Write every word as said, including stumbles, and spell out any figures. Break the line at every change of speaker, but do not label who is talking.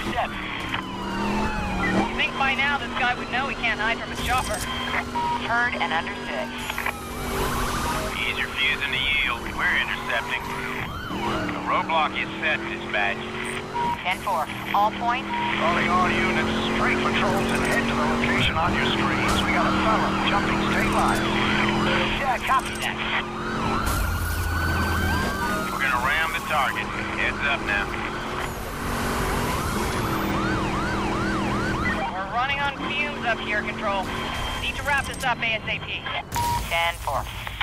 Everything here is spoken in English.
step.
You think by now this guy would know he can't hide from a chopper.
Heard and understood.
He's refusing to yield. We're intercepting. The roadblock is set, dispatch.
ten four. All points?
Calling all units, straight patrols and head to the location on your screens. We got a fella jumping state lines.
Yeah, copy that.
We're gonna ram the target. Heads up now.
We're running on fumes up here, Control. Need to wrap this up ASAP.
ten four.